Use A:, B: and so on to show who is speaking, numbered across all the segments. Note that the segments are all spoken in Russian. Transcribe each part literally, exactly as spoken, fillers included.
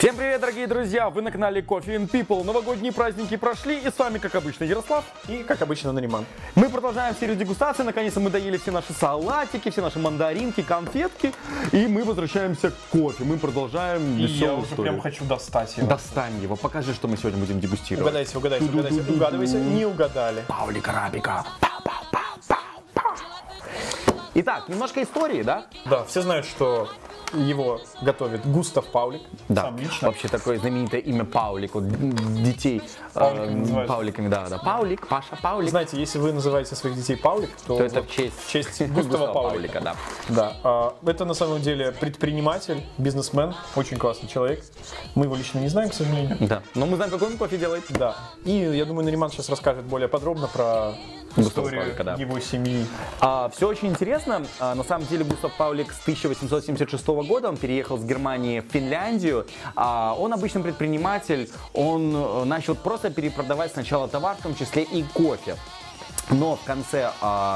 A: Всем привет, дорогие друзья! Вы на канале Coffee and People. Новогодние праздники прошли, и с вами, как обычно, Ярослав.
B: И, как обычно, Нариман.
A: Мы продолжаем серию дегустаций. Наконец-то мы доели все наши салатики, все наши мандаринки, конфетки. И мы возвращаемся к кофе. Мы продолжаем
B: И
A: веселую
B: я уже
A: историю.
B: прям хочу достать его.
A: Достань его. Покажи, что мы сегодня будем дегустировать.
B: Угадайте, угадайте, угадайте. Угадывайте. Не угадали.
A: Паулик арабика. Итак, немножко истории, да?
B: Да, все знают, что его готовит Густав Паулик.
A: Да,
B: Сам лично.
A: вообще такое знаменитое имя Паулик, вот детей
B: Пауликами
A: э,
B: называют.
A: Пауликами, да, да. Паулик, Паша, Паулик.
B: Знаете, если вы называете своих детей Паулик, то,
A: То это
B: вот
A: в честь,
B: в честь Густава Паулика.
A: да.
B: Да, а, это на самом деле предприниматель, бизнесмен, очень классный человек. Мы его лично не знаем, к сожалению.
A: Да, но мы знаем, какой он кофе делает.
B: Да. И я думаю, Нариман сейчас расскажет более подробно про
A: Густава
B: историю
A: Паулика, да.
B: его семьи.
A: А, все очень интересно. А, на самом деле Густав Паулик с тысяча восемьсот семьдесят шестого года, он переехал с Германии в Финляндию. А, он обычный предприниматель, он э, начал просто перепродавать сначала товар, в том числе и кофе. Но в конце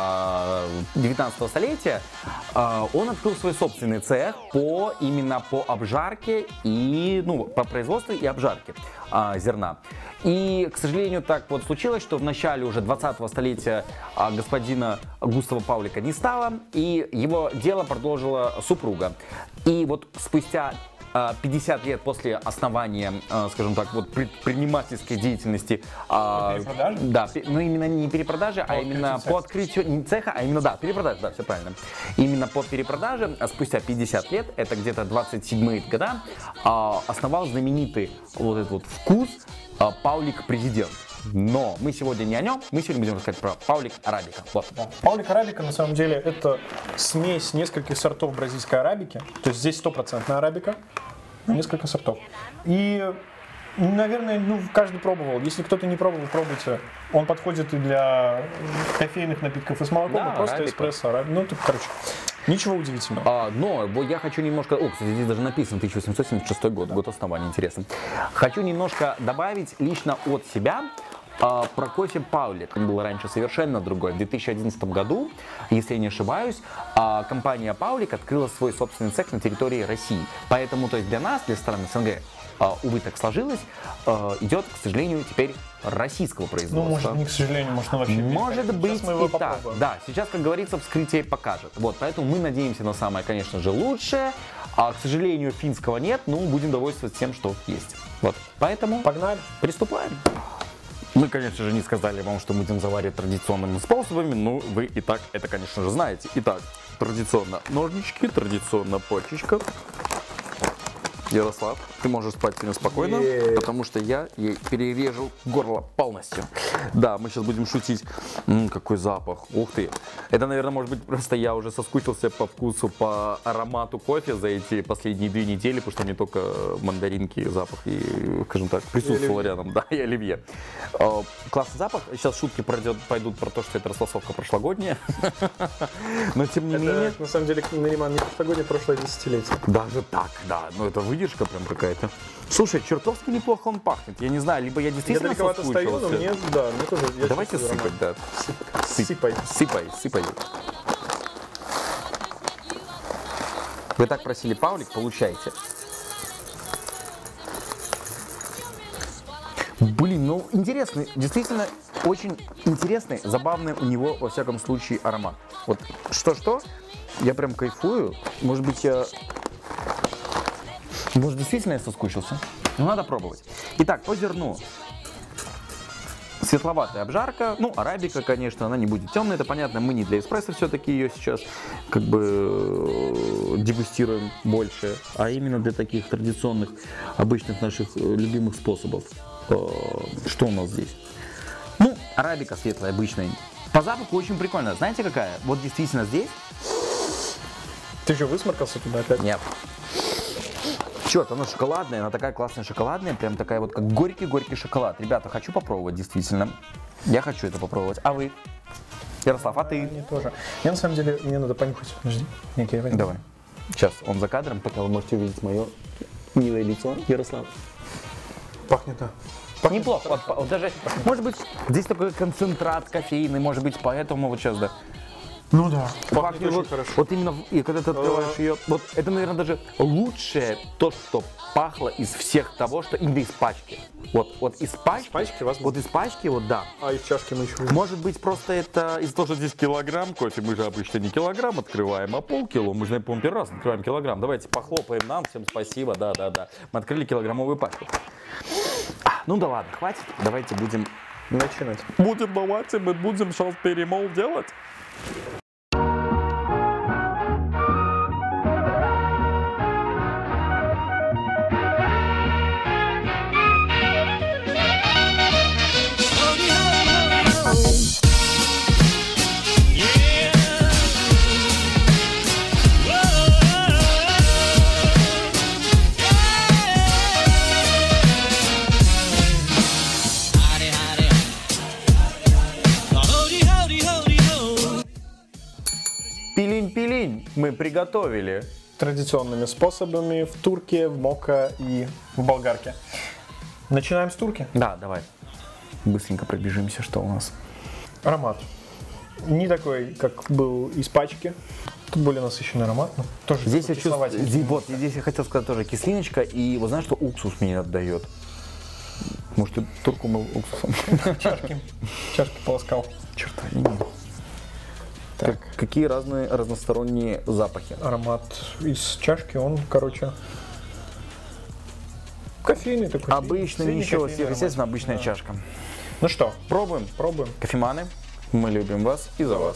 A: а, девятнадцатого столетия а, он открыл свой собственный цех по, именно по обжарке и, ну, по производству и обжарке а, зерна. И, к сожалению, так вот случилось, что в начале уже двадцатого столетия а, господина Густава Паулика не стало, и его дело продолжила супруга. И вот спустя пятьдесят лет после основания, скажем так, вот предпринимательской деятельности,
B: Перепродажи?
A: Да, но именно не перепродажи, а именно
B: открытию
A: по открытию не цеха, а именно, да, перепродажи, да, все правильно. Именно по перепродаже, а спустя пятьдесят лет, это где-то двадцать седьмые года, основал знаменитый вот этот вот вкус Паулик Президент. Но мы сегодня не о нем, мы сегодня будем рассказать про Паулик арабика. Вот.
B: Да. Паулик арабика на самом деле это смесь нескольких сортов бразильской арабики. То есть здесь стопроцентная арабика, несколько сортов. И, наверное, ну, каждый пробовал. Если кто-то не пробовал, пробуйте. Он подходит и для кофейных напитков и с молоком,
A: Да,
B: и просто
A: арабика.
B: эспрессо. Араби- Ну, тут, короче, ничего удивительного.
A: А, но вот я хочу немножко... О, кстати, здесь даже написано тысяча восемьсот семьдесят шестой год, год основания, интересно. Хочу немножко добавить лично от себя а, про кофе Паулик. Он был раньше совершенно другой. В две тысячи одиннадцатом году, если я не ошибаюсь, а, компания Паулик открыла свой собственный цех на территории России. Поэтому, то есть для нас, для стран СНГ, а, увы, так сложилось, а, идет, к сожалению, теперь российского производства.
B: Ну, может, не к сожалению, может, он вообще
A: Может
B: великолепен.
A: быть
B: Сейчас мы его
A: и так.
B: попробуем.
A: Да, сейчас, как говорится, вскрытие покажет. Вот, поэтому мы надеемся на самое, конечно же, лучшее. А, к сожалению, финского нет, но будем довольствоваться тем, что есть. Вот, поэтому
B: Погнали.
A: приступаем. Мы, конечно же, не сказали вам, что мы будем заваривать традиционными способами, но вы и так это, конечно же, знаете. Итак, традиционно ножнички, традиционно почечка. Ярослав, ты можешь спать сегодня спокойно,
B: Е-е-е.
A: потому что я ей перережу горло полностью. Да, мы сейчас будем шутить. М, какой запах. Ух ты. Это, наверное, может быть, просто я уже соскучился по вкусу, по аромату кофе за эти последние две недели, потому что не только мандаринки запах и, скажем так, присутствовал рядом. Да, и оливье. Э, Классный запах. Сейчас шутки пройдет, пойдут про то, что это растасовка прошлогодняя. Но, тем не менее...
B: Это, на самом деле, Нариман, не прошлогоднее, прошлое десятилетие.
A: Даже так, да. Ну, это выдержка прям какая-то. Слушай, чертовски неплохо он пахнет. Я не знаю, либо я
B: Я
A: действительно
B: далековато стою, но
A: соскучился.
B: мне, да, мне тоже... я
A: Давайте
B: чувствую
A: сыпать,
B: аромат.
A: да. Сып-
B: Сыпай.
A: Сыпай, сыпай. Вы так просили Паулик, получайте. Блин, ну интересный, действительно очень интересный, забавный у него, во всяком случае, аромат. Вот что-что, я прям кайфую. Может быть, я... Может, действительно я соскучился? Ну, надо пробовать. Итак, по зерну. Светловатая обжарка, ну, арабика, конечно, она не будет темной, это понятно, мы не для эспрессо все-таки ее сейчас как бы э, дегустируем больше, а именно для таких традиционных, обычных наших э, любимых способов. Э, Что у нас здесь? Ну, арабика светлая, обычная. По запаху очень прикольно. Знаете какая? Вот действительно здесь.
B: Ты что, высморкался туда опять?
A: Нет. Черт, она шоколадная, она такая классная шоколадная, прям такая вот как горький-горький шоколад. Ребята, хочу попробовать, действительно. Я хочу это попробовать. А вы? Ярослав, а ты?
B: Мне тоже. Я на самом деле, мне надо понюхать. Подожди. Нет, я возьму.
A: Давай. Сейчас, он за кадром, пока вы можете увидеть мое милое лицо. Ярослав.
B: Пахнет, да. Пахнет
A: Неплохо. Вот, вот даже, может быть, здесь такой концентрат кофейный, может быть, поэтому вот сейчас, да.
B: Ну да,
A: Пахнет
B: очень
A: вот,
B: хорошо.
A: вот именно, в- и когда ты открываешь ее, вот это, наверное, даже лучшее то, что пахло из всех того, что именно из пачки. Вот, вот из пачки,
B: пачки, возможно.
A: вот из пачки, вот да.
B: А из чашки мы еще...
A: Может быть, просто это из-за того, что здесь килограмм кофе. Мы же обычно не килограмм открываем, а полкило. Мы же, наверное, по-моему, первый раз открываем килограмм. Давайте похлопаем нам. Всем спасибо. Да-да-да. Мы открыли килограммовую пачку. А, ну да ладно, хватит. Давайте будем...
B: Начинать.
A: Будем, давайте, мы будем сейчас перемол делать. Пилинь-пилинь мы приготовили.
B: Традиционными способами в турке, в мока и в болгарке. Начинаем с турки.
A: Да, давай. Быстренько пробежимся, что у нас.
B: Аромат. Не такой, как был из пачки. Тут более насыщенный аромат. Но тоже
A: Здесь я чувствую,
B: кисловатенький.
A: здесь, вот, здесь я хотел сказать тоже кислиночка, и вот знаешь, что уксус мне отдает? Может, ты турку мыл уксусом?
B: Чашки. Чашки полоскал.
A: Черт возьми. Так, какие разные разносторонние запахи.
B: Аромат из чашки, он, короче, кофейный такой.
A: Обычно,
B: средний
A: ничего,
B: кофейный аромат.
A: естественно, обычная
B: Да.
A: чашка.
B: Ну что,
A: Пробуем.
B: пробуем.
A: Кофеманы, мы любим вас и за вас.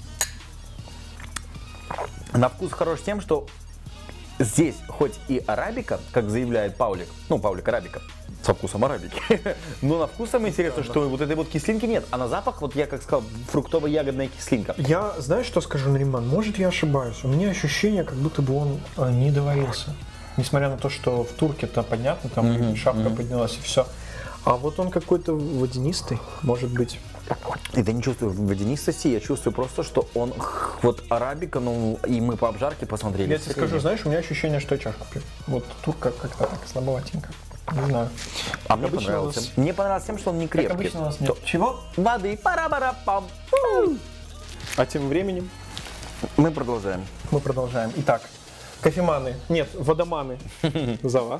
A: На вкус хорош тем, что здесь хоть и арабика, как заявляет Паулик, ну, Паулик арабика, со вкусом арабики, но на вкус самое интересное, что вот этой вот кислинки нет, а на запах, вот я как сказал, фруктово-ягодная кислинка.
B: Я, знаешь, что скажу, Нариман? Может, я ошибаюсь. У меня ощущение, как будто бы он э, не доварился. Несмотря на то, что в турке-то понятно, там
A: Мгм,
B: шапка
A: мгм.
B: поднялась и все. А вот он какой-то водянистый, может быть.
A: Это не чувствую водянистости, я чувствую просто, что он х, вот арабика, ну и мы по обжарке посмотрели.
B: Я тебе скажу, знаешь, у меня ощущение, что я чашку пью. Вот турка как-то так слабоватенько. Не знаю.
A: А мне
B: обычно
A: понравился.
B: у нас-
A: Мне понравилось тем, что он не крепкий.
B: Как обычно у нас
A: То-
B: нет. Чего?
A: Воды, пара-пара-пам.
B: А тем временем
A: Мы продолжаем.
B: мы продолжаем. Итак, кофеманы, нет, водоманы за вас.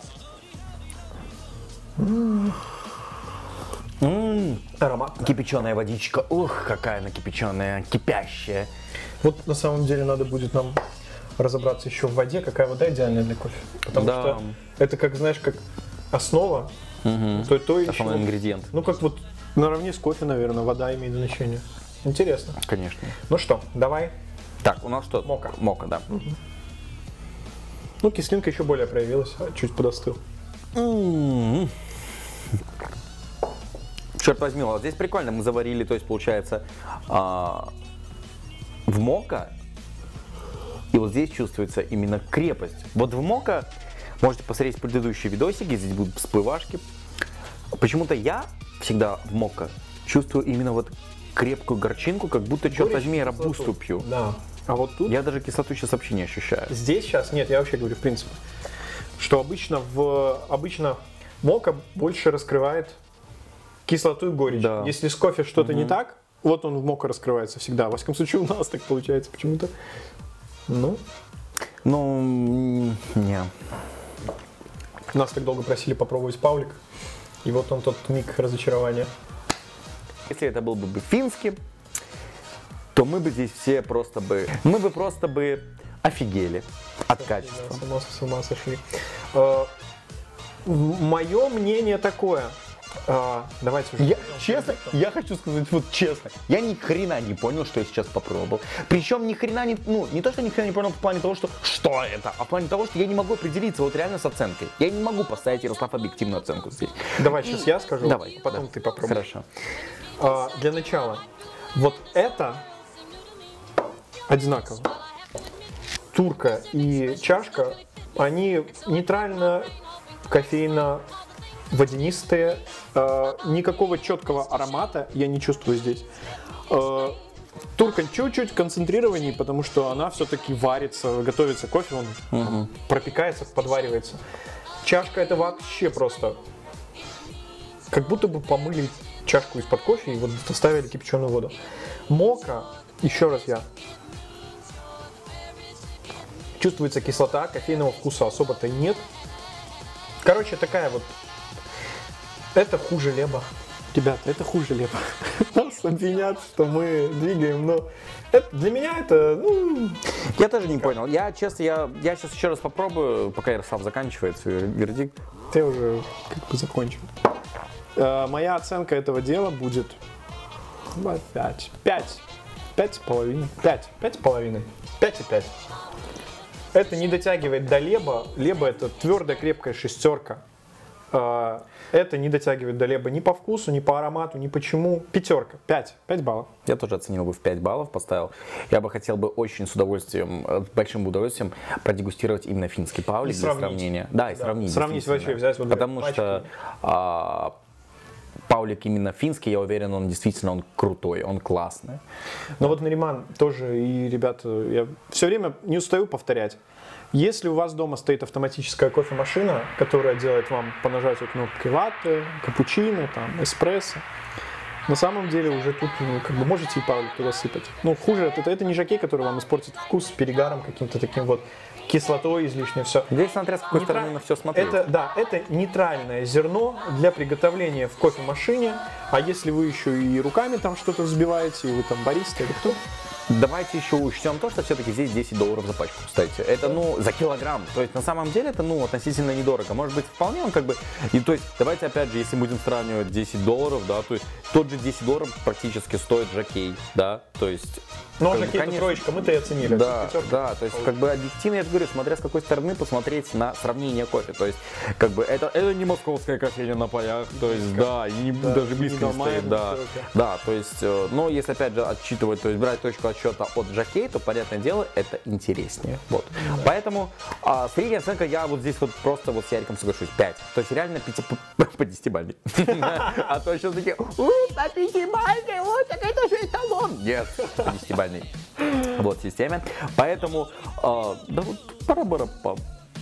A: М,
B: Аромат.
A: Кипяченая водичка. Ух, какая она кипяченая, кипящая.
B: Вот на самом деле надо будет нам разобраться еще в воде, какая вода идеальная для кофе. Потому
A: Да.
B: что это, как знаешь, как основа, то, то и
A: Основной
B: еще-
A: ингредиент,
B: Ну, как вот наравне с кофе, наверное, вода имеет значение. Интересно.
A: конечно.
B: Ну что, давай.
A: Так, у нас что?
B: Мока.
A: Мока, да.
B: Ну, кислинка еще более проявилась, а чуть подостыл.
A: М. Черт возьми, вот здесь прикольно, мы заварили, то есть получается а, в мока, и вот здесь чувствуется именно крепость. Вот в мока, можете посмотреть предыдущие видосики, здесь будут всплывашки. Почему-то я всегда в мока чувствую именно вот крепкую горчинку, как будто, черт возьми, я рабусту пью.
B: Да. А вот тут...
A: Я даже кислоту сейчас вообще не ощущаю.
B: Здесь сейчас, нет, я вообще говорю, в принципе, что обычно в обычно мока больше раскрывает кислоту и горечь.
A: Да.
B: Если с кофе что-то не так, вот он в мока раскрывается всегда. Во всяком случае, у нас так получается почему-то. Ну,
A: Ну, м, не.
B: нас так долго просили попробовать Паулик, и вот он тот миг разочарования.
A: Если это был бы финский, то мы бы здесь все просто бы, мы бы просто бы офигели от качества.
B: Да, с ума, с ума сошли. Мое мнение такое. Э, Давайте уже.
A: Я, честно, я хочу сказать вот честно, я ни хрена не понял, что я сейчас попробовал. Причем ни хрена не, ну, не то, что ни хрена не понял в плане того, что что это, а в плане того, что я не могу определиться вот реально с оценкой. Я не могу поставить, Ярослав, объективную оценку здесь.
B: Давай сейчас я скажу,
A: Давай,
B: а потом
A: да.
B: ты попробуй.
A: Хорошо.
B: А, для начала, вот это одинаково. Турка и чашка, они нейтрально кофейно-водянистые. А, никакого четкого аромата я не чувствую здесь. А, турка чуть-чуть концентрированнее, потому что она все-таки варится, готовится кофе, он
A: Угу.
B: пропекается, подваривается. Чашка это вообще просто как будто бы помыли чашку из-под кофе и вот доставили кипяченую воду. Мока, еще раз я Чувствуется кислота, кофейного вкуса особо-то нет. Короче, такая вот... Это хуже Леба. Ребята, это хуже Леба. Нас обвинят, что мы двигаем, но... Это, для меня это, ну...
A: Я тоже не понял. Я, честно, я, я сейчас еще раз попробую, пока Ярослав заканчивает свой вердикт.
B: Ты уже как бы закончил. Э, моя оценка этого дела будет... пять. пять. пять с половиной. пять. пять с половиной. пять и пять. Это не дотягивает до Леба. Леба это твердая, крепкая шестерка. Э, это не дотягивает до Леба ни по вкусу, ни по аромату, ни почему. Пятерка. пять. пять баллов.
A: Я тоже оценил бы в пять баллов, поставил. Я бы хотел бы очень с удовольствием, с большим удовольствием продегустировать именно финский паулик для сравнения. Да, и
B: да.
A: сравнить.
B: Сравнить вообще, взять вот
A: Потому
B: пачку.
A: что а, паулик именно финский, я уверен, он действительно он крутой, он классный.
B: Но вот Нариман тоже, и ребята, я все время не устаю повторять. Если у вас дома стоит автоматическая кофемашина, которая делает вам по нажатию кнопки латте, капучино, там, эспрессо, на самом деле уже тут ну, как бы можете и паулик туда сыпать. Ну, хуже, это, это не жокей, который вам испортит вкус с перегаром каким-то таким вот, кислотой излишней, все.
A: Здесь смотря с какой
B: Нейтра-
A: стороны на все смотреть.
B: Это, да, это нейтральное зерно для приготовления в кофемашине, а если вы еще и руками там что-то взбиваете, и вы там бариста или кто?
A: Давайте еще учтем то, что все-таки здесь десять долларов за пачку, кстати. Это, ну, за килограмм. То есть, на самом деле, это, ну, относительно недорого. Может быть, вполне он как бы... И, то есть, давайте, опять же, если будем сравнивать десять долларов, да, то есть, тот же десять долларов практически стоит жокей, да, то есть...
B: Ну,
A: как бы,
B: жокей-то
A: конечно,
B: троечка, мы-то и оценили.
A: Да,
B: Пятерка.
A: да, то есть, как бы, объективно, я же говорю, смотря с какой стороны посмотреть на сравнение кофе. То есть, как бы, это, это не московская кофейня на полях, то есть, да, и не,
B: Да,
A: даже
B: не
A: близко не
B: Долмаев,
A: стоит, да.
B: не Сорока.
A: Да, то есть, э, но если опять же отсчитывать, то есть брать точку отсчета от жокей, то, понятное дело, это интереснее. Вот. Да. Поэтому а, средняя оценка, я вот здесь вот просто вот с Яриком соглашусь, пять. То есть реально пяти по десятибалльной. А то сейчас такие, у, по пятибалльной, вот, так это же эталон. Нет, по десятибалльной. Вот системе. Поэтому, да вот, пара-пара-пам.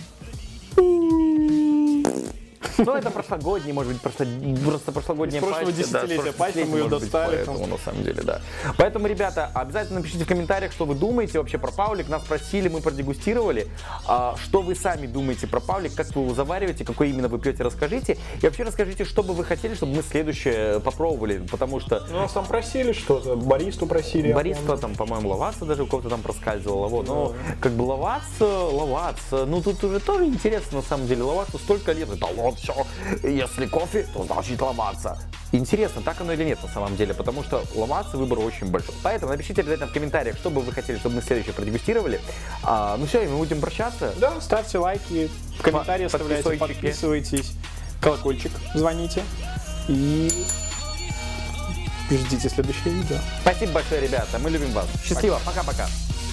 A: Ну, это прошлогодний, может быть, прошло, просто прошлогодняя
B: Из прошлого
A: пачка.
B: десятилетия
A: Да,
B: пачка, мы ее
A: может быть,
B: достали.
A: Поэтому, на самом деле, да. Поэтому, ребята, обязательно напишите в комментариях, что вы думаете вообще про паулик. Нас спросили, мы продегустировали. А, что вы сами думаете про паулик, как вы его завариваете, какой именно вы пьете, расскажите. И вообще расскажите, что бы вы хотели, чтобы мы следующее попробовали, потому что...
B: Ну, нас там просили что-то, баристу просили.
A: Бариста там, по-моему, лаваца даже у кого-то там проскальзывала. Вот. Ну, как бы лаваца, лаваца. Ну, тут уже тоже интересно, на самом деле. Лаваца столько лет. Это вот все. Если кофе, то значит лаваца. Интересно, так оно или нет на самом деле, потому что лаваца выбор очень большой. Поэтому напишите обязательно в комментариях, что бы вы хотели, чтобы мы следующее продегустировали. А, ну все, и мы будем прощаться.
B: Да, ставьте лайки, комментарии оставляйте,
A: подписывайтесь.
B: подписывайтесь, колокольчик звоните и ждите следующее видео.
A: Спасибо большое, ребята. Мы любим вас. Счастливо. Пока-пока.